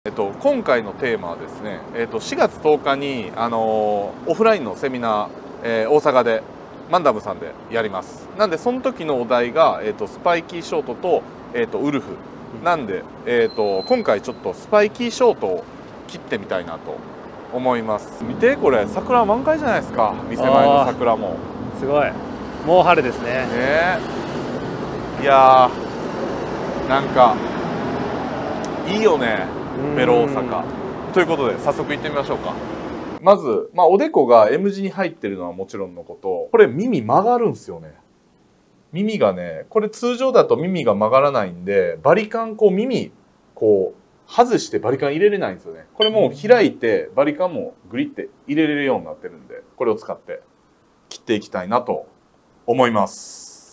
今回のテーマはですね、4月10日に、オフラインのセミナー、大阪でマンダムさんでやります。なんでその時のお題が、スパイキーショートと、ウルフなんで、今回ちょっとスパイキーショートを切ってみたいなと思います。見てこれ、桜満開じゃないですか。店前の桜もすごい、もう春ですね。 いやーなんかいいよね、ベロ大阪。ということで早速行ってみましょうか。まず、おでこが M 字に入ってるのはもちろんのこと、これ耳曲がるんですよね。耳がね、これ通常だと耳が曲がらないんで、バリカン耳外してバリカン入れれないんですよね。これもう開いてバリカンもグリって入れれるようになってるんで、これを使って切っていきたいなと思います。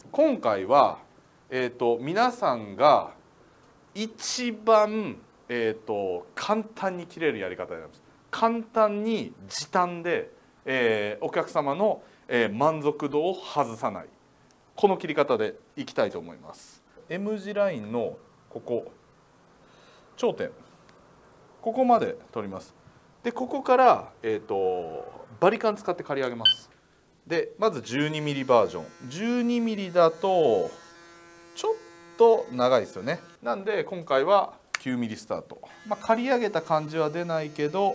今回は皆さんが一番簡単に切れるやり方になります。簡単に時短で、お客様の、満足度を外さない、この切り方でいきたいと思います。 M 字ラインのここ頂点、ここまで取ります。でここから、バリカン使って刈り上げます。でまず 12mm バージョン。 12mm だとちょっと長いですよね。なんで今回は 9mm スタート。刈り上げた感じは出ないけど、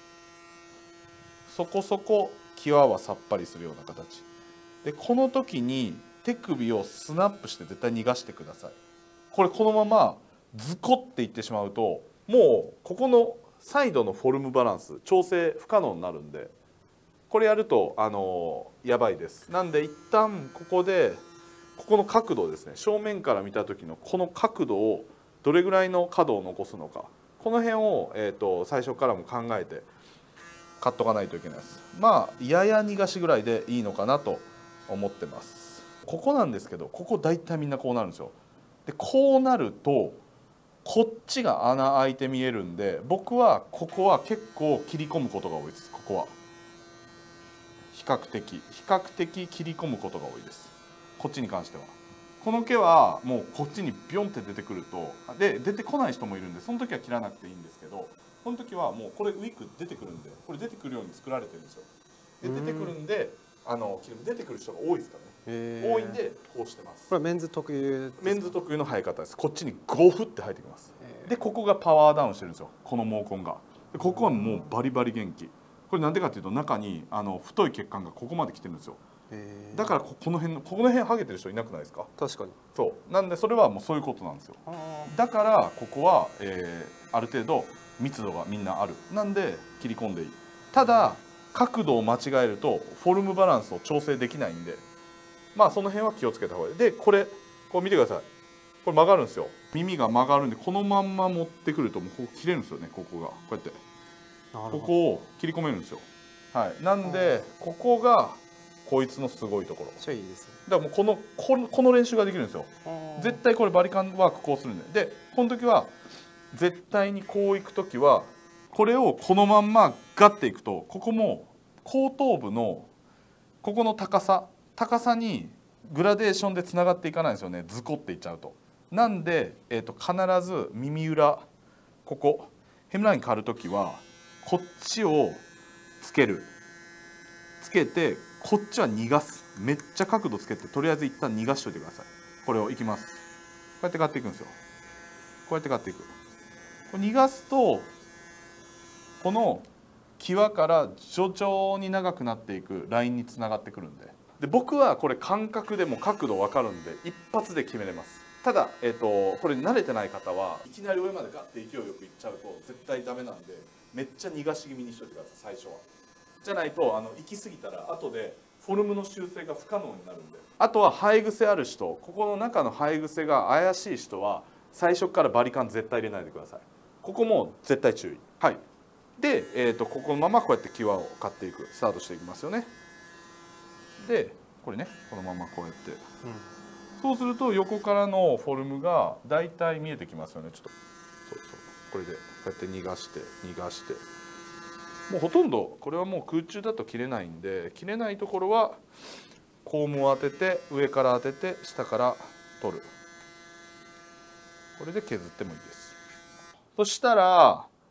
そこそこ際はさっぱりするような形で、この時に手首をスナップして絶対逃がしてください。このままズコっていってしまうと、もうここのサイドのフォルムバランス調整不可能になるんで、これやるとやばいです。なんで一旦ここでここの角度ですね、正面から見た時のこの角度をどれぐらいの角を残すのか、この辺を、最初からも考えて買っとかないといけないです。やや逃がしぐらいでいいのかなと思ってます。ここなんですけど、ここ大体みんなこうなるんですよ。でこうなるとこっちが穴開いて見えるんで、僕はここは結構切り込むことが多いです。ここは比較的切り込むことが多いです。こっちに関しては。この毛はもうこっちにビョンって出てくると、で出てこない人もいるんで、その時は切らなくていいんですけど、この時はもうこれウィッグ出てくるんで、これ出てくるように作られてるんですよ。で出てくるんで、出てくる人が多いですからね。多いんでこうしてます。 これはメンズ特有。 メンズ特有の生え方です。こっちにゴフって生えてきます。でここがパワーダウンしてるんですよ、この毛根が。でここはもうバリバリ元気。これなんでかっていうと、中に太い血管がここまで来てるんですよ。だからこの辺ハゲてる人いなくないですか。 確かに。 そうなんで、それはもうそういうことなんですよ。だからここは、ある程度密度がみんなある。なんで切り込んでいい。ただ角度を間違えるとフォルムバランスを調整できないんで、その辺は気をつけた方がいい。でこれ見てください。これ曲がるんですよ。耳が曲がるんで、このまんま持ってくるともうここ切れるんですよね。ここがこうやってここを切り込めるんですよ。なんでここがこいつのすごいところ。 めっちゃいいですね。 だからもうこの練習ができるんですよ。絶対これバリカンワークこうするんで。でこの時は絶対にこういく時はこれをこのまんまガッていくと、ここも後頭部のここの高さにグラデーションでつながっていかないんですよね、ズコっていっちゃうと。なんで、必ず耳裏ここヘムライン刈る時はこっちをつけて、こっちは逃がす。めっちゃ角度つけて、とりあえず一旦逃がしといてください。これをいきます。こうやって刈っていくんですよ。こうやって刈っていく。これ逃がすとこの際から徐々に長くなっていくラインにつながってくるんで。僕はこれ感覚でも角度分かるんで一発で決めれます。ただ、これ慣れてない方はいきなり上までガッて勢いよくいっちゃうと絶対ダメなんで、めっちゃ逃がし気味にしといてください、最初は。じゃないと行き過ぎたら後でフォルムの修正が不可能になるんで。あとは生え癖ある人、ここの中の生え癖が怪しい人は最初からバリカン絶対入れないでください。ここも絶対注意。で、ここのままこうやって際を刈っていく、スタートしていきますよね。でこれね、このままこうやって、そうすると横からのフォルムがだいたい見えてきますよね。ちょっとこれでこうやって逃がしてもうほとんどこれはもう空中だと切れないんで、切れないところはコームを当てて、上から当てて下から取る。これで削ってもいいです。そしたら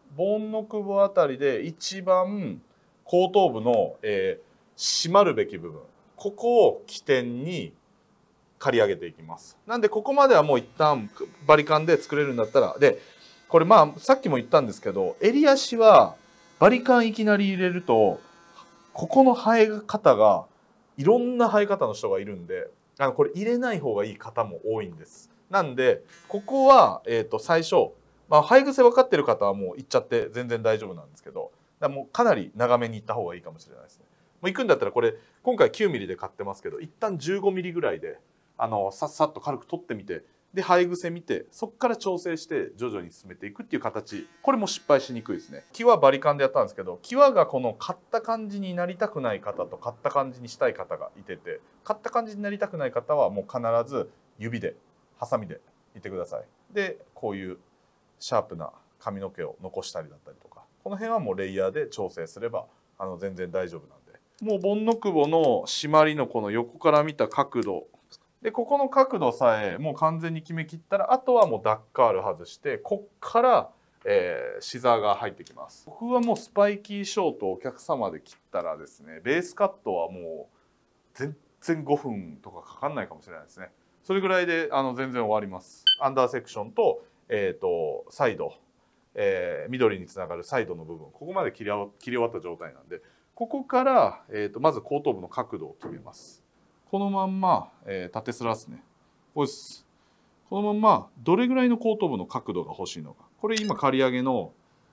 盆のくぼあたりで一番後頭部の、締まるべき部分、ここを起点に刈り上げていきます。なんでここまではもう一旦バリカンで作れるんだったら、でこれまあさっきも言ったんですけど、襟足はバリカンいきなり入れるとここの生え方がいろんな生え方の人がいるんで、これ入れない方がいい方も多いんです。なんでここは、最初、生え癖分かってる方はもう行っちゃって全然大丈夫なんですけど、もうかなり長めに行った方がいいかもしれないですね。もう行くんだったらこれ今回9ミリで買ってますけど、一旦15ミリぐらいでさっさっと軽く取ってみて、で生え癖見て、そこから調整して徐々に進めていくっていう形。これも失敗しにくいですね。際バリカンでやったんですけど、際がこの刈った感じになりたくない方と刈った感じにしたい方がいてて、刈った感じになりたくない方はもう必ず指でハサミでいってください。でこういうシャープな髪の毛を残したりだったりとか、この辺はもうレイヤーで調整すれば全然大丈夫なんで。もう盆のくぼの締まりのこの横から見た角度で、ここの角度さえもう完全に決めきったら、あとはもうダッカール外して、こっから、シザーが入ってきます。僕はもうスパイキーショートをお客様で切ったらですね、ベースカットはもう全然5分とかかかんないかもしれないですね。それぐらいで全然終わります。アンダーセクションと、サイド、緑につながるサイドの部分、ここまで切り終わった状態なんで、ここから、まず後頭部の角度を決めます。このまんま、縦スラですね。これです。このまんまどれぐらいの後頭部の角度が欲しいのか。これ今刈り上げの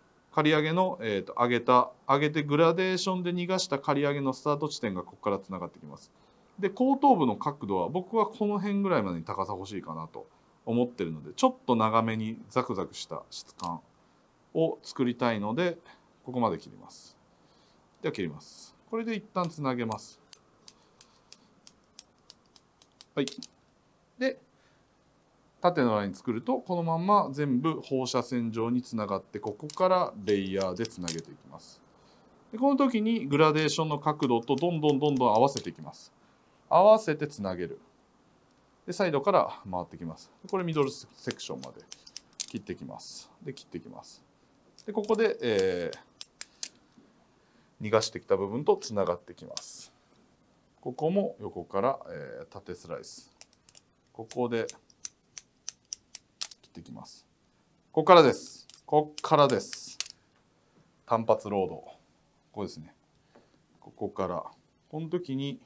上げてグラデーションで逃がした刈り上げのスタート地点がここからつながってきます。で後頭部の角度は僕はこの辺ぐらいまでに高さ欲しいかなと思ってるので、ちょっと長めにザクザクした質感を作りたいので、ここまで切ります。では切ります。これで一旦つなげます。はい、で縦のライン作るとこのまんま全部放射線状につながって、ここからレイヤーでつなげていきます。でこの時にグラデーションの角度とどんどん合わせていきます。合わせてつなげる。でサイドから回ってきます。これミドルセクションまで切っていきます。で切っていきます。でここで、逃がしてきた部分とつながってきます。ここも横から、縦スライス。ここで切っていきます。ここからです。ここからです。単発ロード。ここですね。ここから、この時に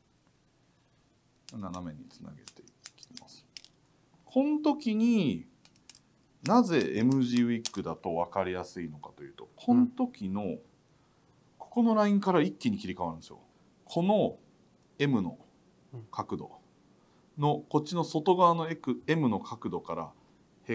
斜めにつなげていきます。この時になぜ M 字ウィッグだと分かりやすいのかというと、この時のここのラインから一気に切り替わるんですよ。この M の角度のこっちの外側の M の角度から平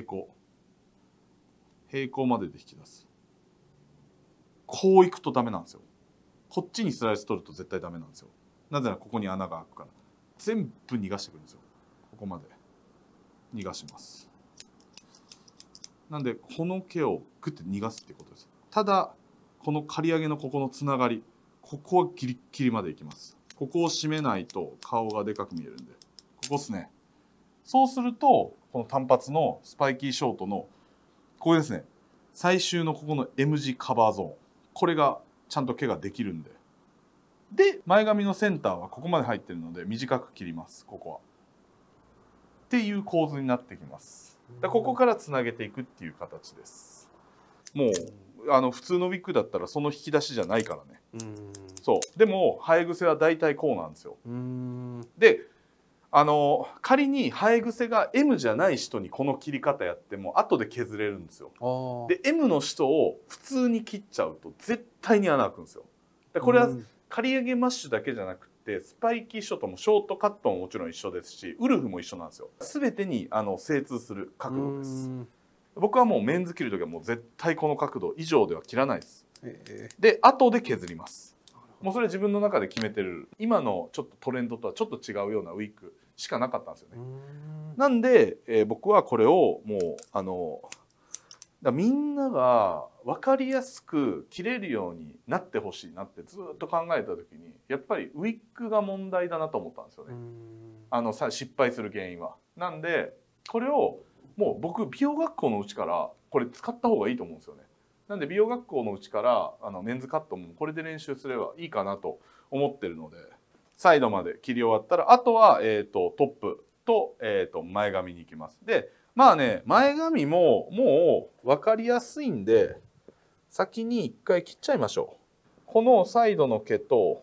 行までで引き出す。こういくとダメなんですよ。こっちにスライス取ると絶対ダメなんですよ。なぜならここに穴が開くから。全部逃がしてくるんですよ。ここまで逃がします。なんでこの毛をグッて逃がすっていうことです。ただこの刈り上げのここのつながり、ここはギリッギリまでいきます。ここを締めないと顔がでかく見えるんで、ここですね。そうするとこの単発のスパイキーショートのここですね、最終のここの M 字カバーゾーン、これがちゃんと毛ができるんで、で前髪のセンターはここまで入ってるので短く切ります。ここはっていう構図になってきます。ここからつなげていくっていう形です。もう普通のウィッグだったらその引き出しじゃないからね。そうでも生え癖は大体こうなんですよ。で仮に生え癖が M じゃない人にこの切り方やっても後で削れるんですよ。で M の人を普通に切っちゃうと絶対に穴開くんですよ。これは刈り上げマッシュだけじゃなくてスパイキーショートもショートカットももちろん一緒ですし、ウルフも一緒なんですよ。全てに精通する角度です。僕はもうメンズ切る時はもう絶対この角度以上では切らないです。で後で削ります。もうそれ自分の中で決めてる。今のちょっとトレンドとはちょっと違うようなウィッグしかなかったんですよね。なんで、僕はこれをもうみんなが分かりやすく切れるようになってほしいなってずっと考えた時に、やっぱりウィッグが問題だなと思ったんですよね。失敗する原因は。なんでこれをもう僕美容学校のうちからこれ使った方がいいと思うんですよね。 なんで美容学校のうちからメンズカットもこれで練習すればいいかなと思ってるので、サイドまで切り終わったらあとは、トップと、前髪に行きます。でまあね、前髪ももう分かりやすいんで先に一回切っちゃいましょう。このサイドの毛と、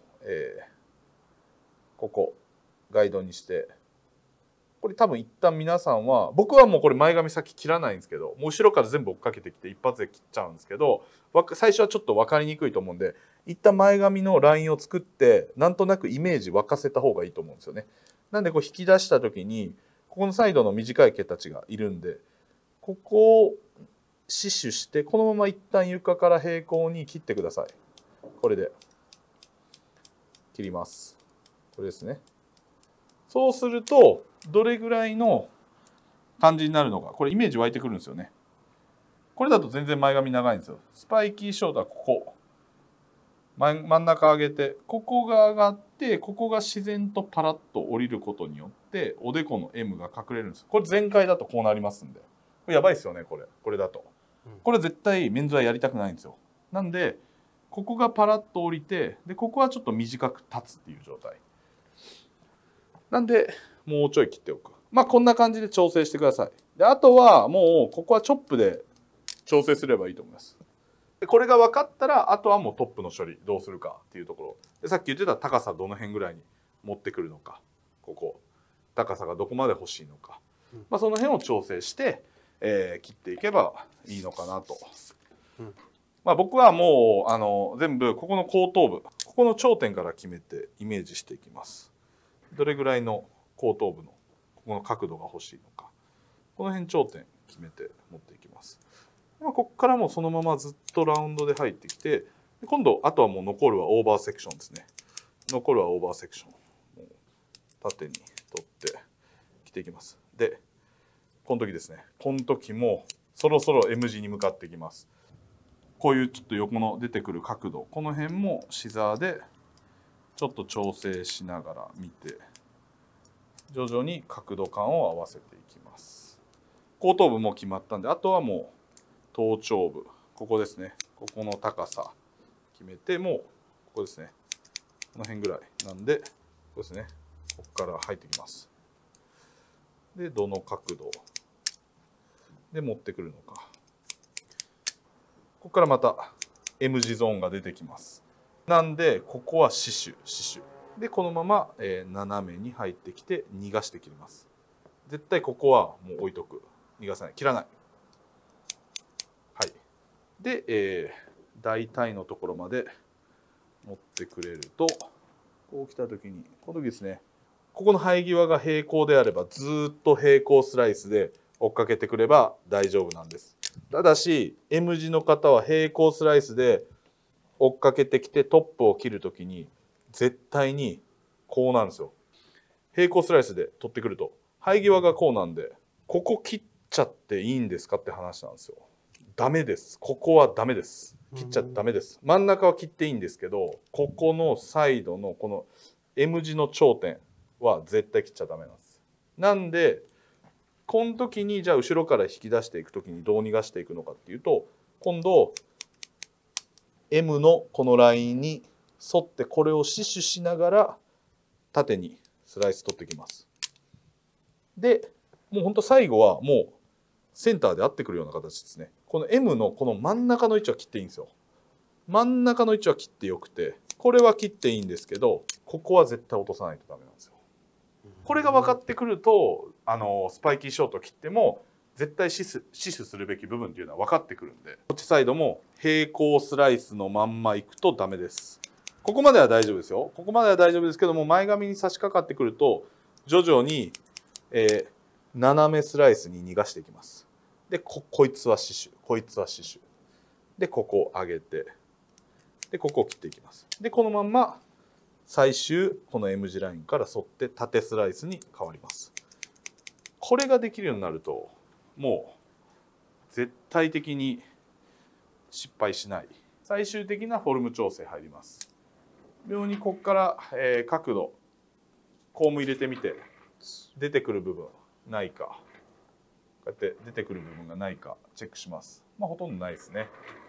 ここガイドにして、これ多分一旦皆さんは、僕はもうこれ前髪先切らないんですけど、もう後ろから全部追っかけてきて一発で切っちゃうんですけど、最初はちょっと分かりにくいと思うんで、一旦前髪のラインを作ってなんとなくイメージ沸かせた方がいいと思うんですよね。なんでこう引き出した時にここのサイドの短い毛たちがいるんで、ここを死守してこのまま一旦床から平行に切ってください。これで切ります。これですね。そうするとどれぐらいの感じになるのか、これイメージ湧いてくるんですよね。これだと全然前髪長いんですよ。スパイキーショートはここ真ん中上げて、ここが上がってここが自然とパラッと降りることによっておでこの M が隠れるんです。これ全開だとこうなりますんで、これやばいですよね。これだとこれ絶対メンズはやりたくないんですよ。なんでここがパラッと降りて、でここはちょっと短く立つっていう状態なんで、もうちょい切っておく。まあこんな感じで調整してください。であとはもうここはチョップで調整すればいいと思います。でこれが分かったらあとはもうトップの処理どうするかっていうところで、さっき言ってた高さどの辺ぐらいに持ってくるのか、ここ高さがどこまで欲しいのか、まあ、その辺を調整して、切っていけばいいのかなと。まあ、僕はもう全部ここの後頭部、ここの頂点から決めてイメージしていきます。どれぐらいの後頭部のここの角度が欲しいのか、この辺頂点決めて持っていきます。ここからもそのままずっとラウンドで入ってきて、今度あとはもう残るはオーバーセクションですね。残るはオーバーセクション。縦に取って切っていきます。でこの時ですね、この時もそろそろ M 字に向かってきます。こういうちょっと横の出てくる角度、この辺もシザーでちょっと調整しながら見て、徐々に角度感を合わせていきます。後頭部も決まったんで、あとはもう頭頂部、ここですね、ここの高さ決めて、もうここですね、この辺ぐらいなんで、ここですね、ここから入ってきます。でどの角度で持ってくるのか、ここからまた M 字ゾーンが出てきます。なんでここは死守でこのまま、斜めに入ってきて逃がして切ります。絶対ここはもう置いとく、逃がさない、切らない。はい。で、大体のところまで持ってくれると、こう来た時にこの時ですね、ここの生え際が平行であればずっと平行スライスで追っかけてくれば大丈夫なんです。ただし M 字の方は平行スライスで追っかけてきてトップを切る時に絶対にこうなるんですよ。平行スライスで取ってくると生え際がこうなんで、ここ切っちゃっていいんですかって話なんですよ。ダメです。ここはダメです。切っちゃダメです。真ん中は切っていいんですけど、ここのサイドのこの M 字の頂点は絶対切っちゃダメなんです。なんでこの時にじゃあ後ろから引き出していく時にどう逃がしていくのかっていうと、今度 M のこのラインに沿ってこれを死守しながら縦にスライス取ってきます。でもうほんと最後はもうセンターで合ってくるような形ですね。この M のこの真ん中の位置は切っていいんですよ。真ん中の位置は切ってよくて、これは切っていいんですけど、ここは絶対落とさないとダメなんですよ。これが分かってくるとスパイキーショート切っても絶対死守するべき部分っていうのは分かってくるんで、こっちサイドも平行スライスのまんまいくとダメです。ここまでは大丈夫ですよ。ここまでは大丈夫ですけども、前髪に差し掛かってくると徐々に、斜めスライスに逃がしていきます。でこいつは死守、こいつは死守でここを上げて、でここを切っていきます。でこのまんま最終この M 字ラインから沿って縦スライスに変わります。これができるようになるともう絶対的に失敗しない、最終的なフォルム調整入ります。妙にここから、角度コーム入れてみて出てくる部分ないか、こうやって出てくる部分がないかチェックします。まあほとんどないですね。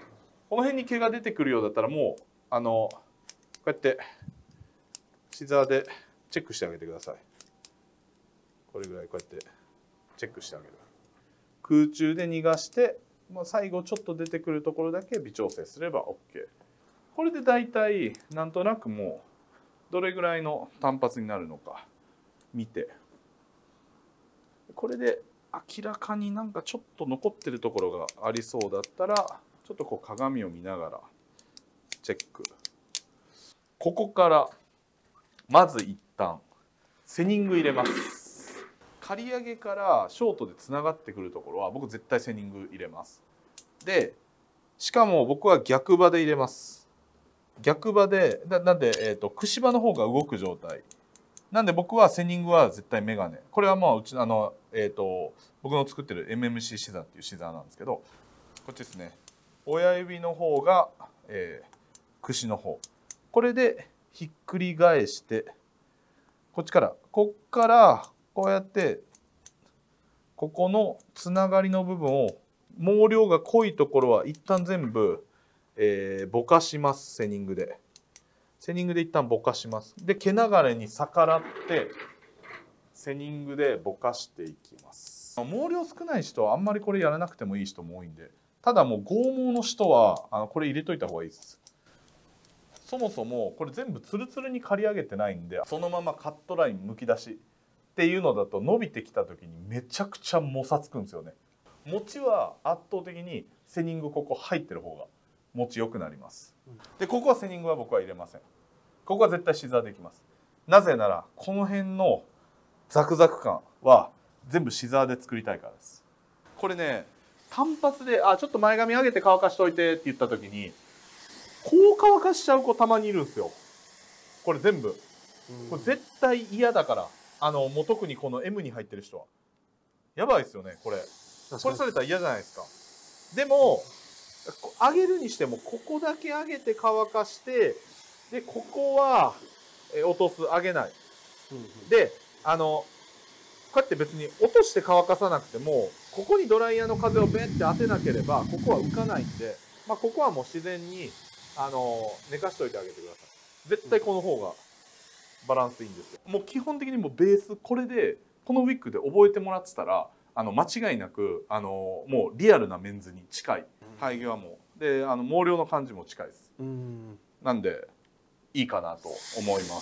この辺に毛が出てくるようだったらもうこうやってシザーでチェックしてあげてください。これぐらいこうやってチェックしてあげる。空中で逃がして、最後ちょっと出てくるところだけ微調整すれば OK。これでだいたいなんとなくもうどれぐらいの単発になるのか見て、これで明らかになんかちょっと残ってるところがありそうだったらちょっとこう鏡を見ながらチェック。ここからまず一旦セニング入れます。刈り上げからショートでつながってくるところは僕絶対セニング入れます。でしかも僕は逆刃で入れます。逆刃でなんで、串刃の方が動く状態なんで、僕はセニングは絶対メガネ。これはまあうち僕の作ってる MMC シザーっていうシザーなんですけど、こっちですね。親指の方が、串の方。これでひっくり返してこっからこうやってここのつながりの部分を毛量が濃いところは一旦全部、ぼかします。セニングで一旦ぼかします。で毛流れに逆らってセニングでぼかしていきます。毛量少ない人はあんまりこれやらなくてもいい人も多いんで、ただもう剛毛の人はこれ入れといた方がいいです。そもそもこれ全部ツルツルに刈り上げてないんで、そのままカットラインむき出しっていうのだと伸びてきた時にめちゃくちゃもさつくんですよね。持ちは圧倒的にセニングここ入ってる方が持ちよくなります。でここはセニングは僕は入れません。ここは絶対シザーでいきます。なぜならこの辺のザクザク感は全部シザーで作りたいからです。これね単発でちょっと前髪上げて乾かしといてって言った時にこう乾かしちゃう子たまにいるんですよ。これ全部これ絶対嫌だから、もう特にこの M に入ってる人はやばいですよね。これされたら嫌じゃないですか。でも上げるにしてもここだけ上げて乾かして、でここは落とす、上げない。でこうやって別に落として乾かさなくてもここにドライヤーの風をベンって当てなければここは浮かないんで、ここはもう自然に寝かしといてあげてください。絶対この方がバランスいいんですよ。もう基本的にもうベースこれでこのウィッグで覚えてもらってたら間違いなくもうリアルなメンズに近い生え際もで毛量の感じも近いです。なんでいいかなと思います。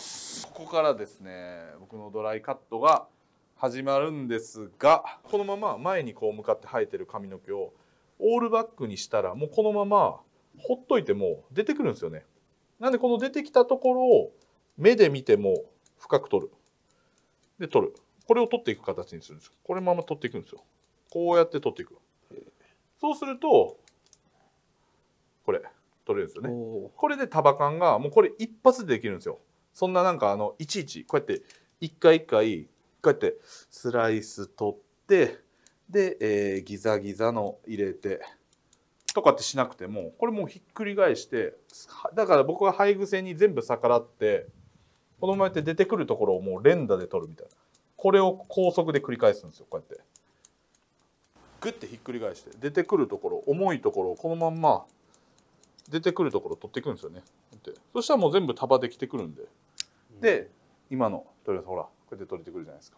ここからですね僕のドライカットが始まるんですが、このまま前にこう向かって生えてる髪の毛をオールバックにしたらもうこのままほっといても出てくるんですよね。なんでこの出てきたところを目で見ても深く取る。で取る。これを取っていく形にするんですよ。これまま取っていくんですよ。こうやって取っていく。そうするとこれ取れるんですよね。これで束感がもうこれ一発でできるんですよ。そんななんかいちいちこうやって一回一回こうやってスライス取ってで、ギザギザの入れてとかってしなくてもこれもうひっくり返して、だから僕は生え癖に全部逆らってこのままやって出てくるところをもう連打で取るみたいな、これを高速で繰り返すんですよ。こうやってグッてひっくり返して出てくるところ、重いところをこのまんま出てくるところを取っていくんですよね。そしたらもう全部束できてくるんで、で今のとりあえずほらこうやって取れてくるじゃないですか。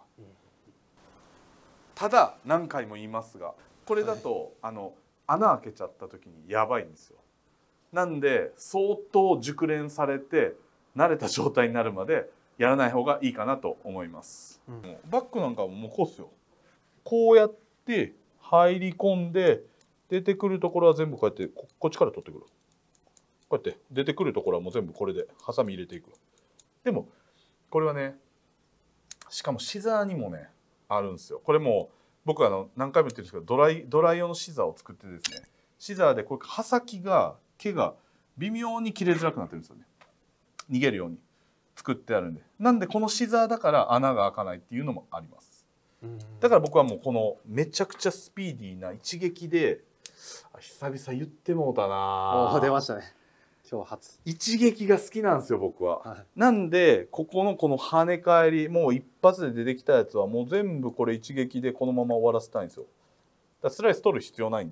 ただ何回も言いますがこれだと、穴開けちゃった時にやばいんですよ。なんで相当熟練されて慣れた状態になるまでやらない方がいいかなと思います。バックなんかももうこうっすよ。こうやって入り込んで出てくるところは全部こうやってこっちから取ってくる。こうやって出てくるところはもう全部これでハサミ入れていく。でもこれはねしかもシザーにもねあるんですよ。これも僕何回も言ってるんですけどドライ用のシザーを作ってですね、シザーでこれ刃先が毛が微妙に切れづらくなってるんですよね。逃げるように作ってあるんで、なんでこのシザーだから穴が開かないっていうのもあります。だから僕はもうこのめちゃくちゃスピーディーな一撃で久々言ってもうたな。 出ましたね。今日初。 一撃が好きなんですよ僕は。なんでここの跳ね返りもう一発で出てきたやつはもう全部これ一撃でこのまま終わらせたいんですよ。だからスライス取る必要ないんで。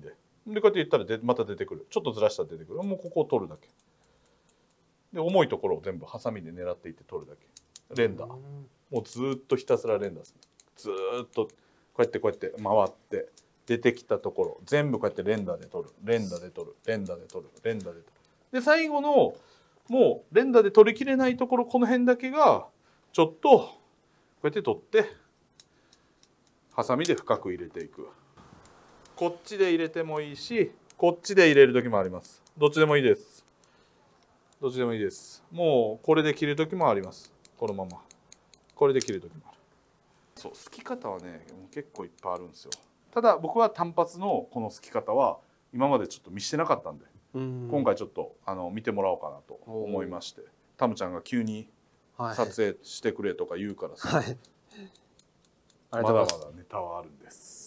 でこうやって言ったらまた出てくる。ちょっとずらしたら出てくる。もうここを取るだけで、重いところを全部ハサミで狙っていって取るだけ。連打、もうずっとひたすら連打する。ずっとこうやって回って出てきたところ全部こうやって連打で取る、連打で取る、連打で取る、連打で取る。で最後のもう連打で取りきれないところ、この辺だけがちょっとこうやって取ってハサミで深く入れていく。こっちで入れてもいいし、こっちで入れる時もあります。どっちでもいいです。どっちでもいいです。もうこれで切る時もあります。このままこれで切る時もある。そう、すき方はね結構いっぱいあるんですよ。ただ僕は単発のこのすき方は今までちょっと見してなかったんで、今回ちょっと見てもらおうかなと思いまして、タムちゃんが急に撮影してくれとか言うからさ、はい、まだまだネタはあるんです。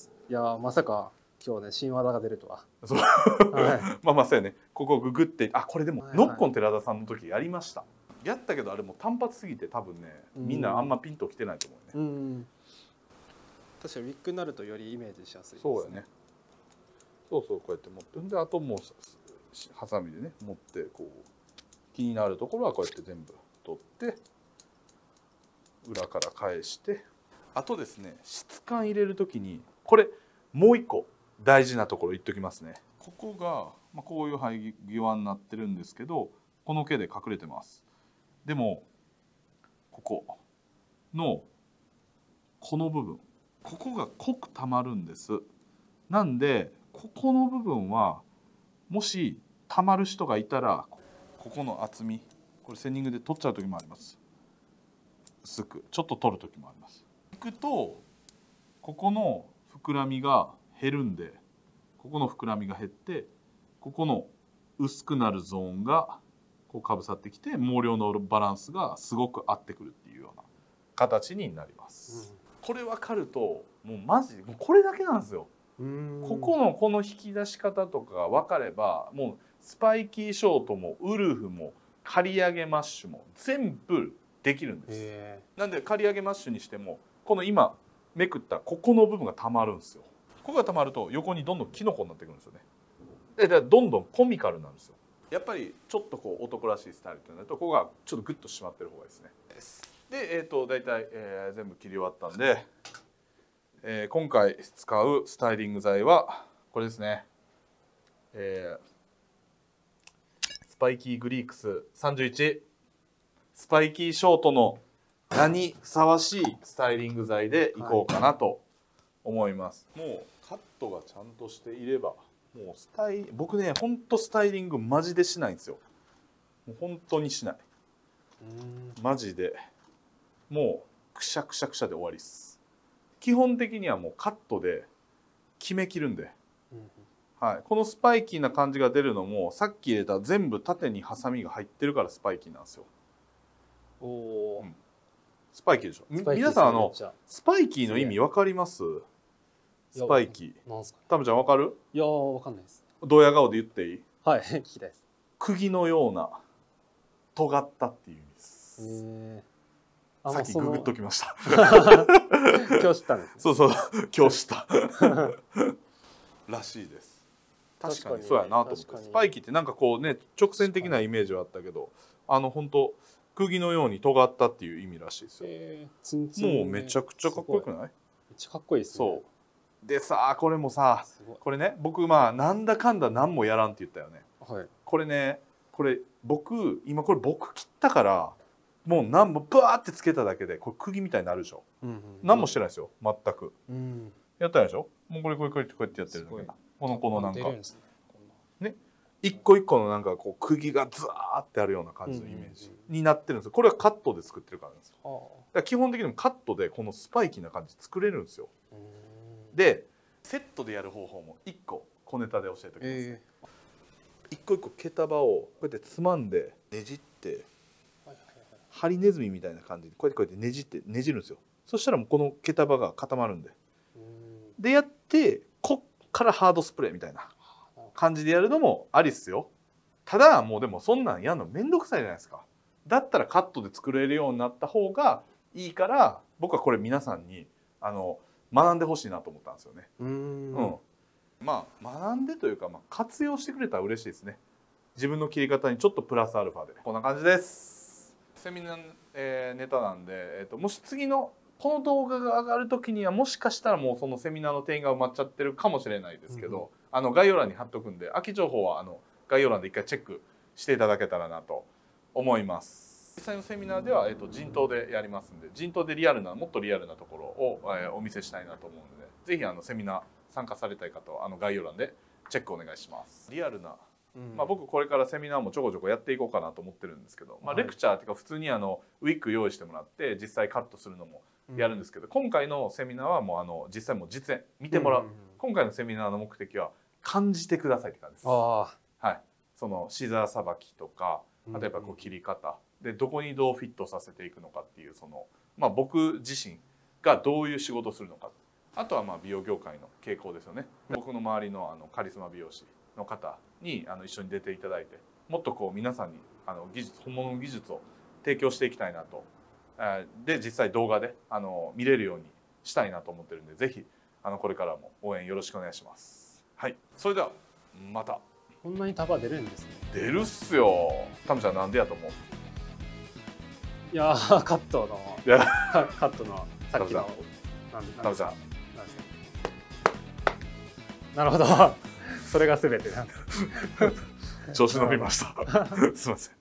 いやまさか今日ね新技が出るとは。 そう、はい、まあそうやね。ここググって、あ、これでもノッコン寺田さんの時やりました。やったけどあれも単発すぎて多分ねみんなあんまピンときてないと思うね。 確かにウィッグになるとよりイメージしやすいですね。 そうやね。そうそう、こうやって持ってで、あともうハサミでね持ってこう気になるところはこうやって全部取って裏から返して、あとですね質感入れる時にこれもう一個大事なところ言っときますね。ここが、こういう生え際になってるんですけど、この毛で隠れてます。でもここのこの部分、ここが濃くたまるんです。なんでここの部分はもしたまる人がいたらここの厚み、これセンニングで取っちゃう時もあります。薄くちょっと取る時もあります。いくとここの膨らみが減るんで、ここの膨らみが減ってここの薄くなるゾーンがこうかぶさってきて毛量のバランスがすごく合ってくるっていうような形になります。これ分かるともうマジもうこれだけなんですよ。ここのこの引き出し方とかが分かればもうスパイキーショートもウルフも刈り上げマッシュも全部できるんです。なんで刈り上げマッシュにしてもこの今めくったここの部分がたまるんですよ。ここがたまると横にどんどんキノコになってくるんですよね。でどんどんコミカルなんですよ。やっぱりちょっとこう男らしいスタイルとなるとここがちょっとグッと締まってる方がいいですね。で大体、全部切り終わったんで、今回使うスタイリング剤はこれですね。スパイキーグリークス31、スパイキーショートの名にふさわしいスタイリング剤でいこうかなと思います。もうカットがちゃんとしていればもう僕ねほんとスタイリングマジでしないんですよ。もう本当にしない。マジでもうくしゃくしゃくしゃで終わりです。基本的にはもうカットで決めきるんで、はい、このスパイキーな感じが出るのもさっき入れた全部縦にハサミが入ってるからスパイキーなんですよ。スパイキーでしょ。皆さんスパイキーの意味わかります？スパイキー。タムちゃんわかる？ いやわかんないです。 ドヤ顔で言っていい？はい、 聞きたいです。 釘のような尖ったっていう意味です。さっきググっときました。 今日知ったんです。 そうそう、今日知った。らしいです。確かにそうやなと思って。スパイキーってなんかこうね直線的なイメージはあったけど、本当釘のように尖ったっていう意味らしいですよ。もうめちゃくちゃかっこよくない？めっちゃかっこいいですね。 そう。でさ、これもさ、これね、僕なんだかんだ何もやらんって言ったよね。これね、これ僕切ったからもう何もブワーってつけただけでこれ釘みたいになるでしょ。何もしてないですよ全く。やったでしょ。もうこうやってやってるだけだ。このなんかね、一個一個のなんかこう釘がズワーってあるような感じのイメージになってるんですよ。これはカットで作ってるからなんですよ。だから基本的にもカットでこのスパイキーな感じ作れるんですよ。でセットでやる方法も一個小ネタで教えておきます。一個一個毛束をこうやってつまんでねじってハリネズミみたいな感じでこうやってねじるんですよ。そしたらもうこの毛束が固まるんで。でやってこっからハードスプレーみたいな感じでやるのもありっすよ。ただもうでもそんなんやるのめんどくさいじゃないですか。だったらカットで作れるようになった方がいいから僕はこれ皆さんに学んでほしいなと思ったんですよね。 まあ学んでというか、まあ、活用してくれたら嬉しいですね。自分の切り方にちょっとプラスアルファでこんな感じです。セミナー、ネタなんで、もし次のこの動画が上がる時にはもしかしたらもうそのセミナーの定員が埋まっちゃってるかもしれないですけど、概要欄に貼っとくんで、空き情報は概要欄で一回チェックしていただけたらなと思います。実際のセミナーでは、人痘でやりますんで、人痘でもっとリアルなところを、お見せしたいなと思うので、ぜひセミナー参加されたい方は概要欄でチェックお願いします。リアルな、まあ、僕これからセミナーもちょこちょこやっていこうかなと思ってるんですけど、まあ、レクチャーっていうか普通にウィッグ用意してもらって実際カットするのもやるんですけど、今回のセミナーはもう実際もう実演見てもらう、今回のセミナーの目的は感じてくださいって感じです。はい、そのシザーさばきとか、例えばこう切り方でどこにどうフィットさせていくのかっていうまあ、僕自身がどういう仕事をするのか、あとはまあ美容業界の傾向ですよね。僕の周りのカリスマ美容師の方に一緒に出ていただいて、もっとこう皆さんに本物の技術を提供していきたいなと。で実際動画で見れるようにしたいなと思ってるんで、ぜひこれからも応援よろしくお願いします。はい、それではまた。 こんなに束出るんですね。 出るっすよ。タムちゃんなんでやと思う？ いやー、カットのさっきのタムちゃん。 なるほど。それが全てなんだ。 調子乗りました。すいません。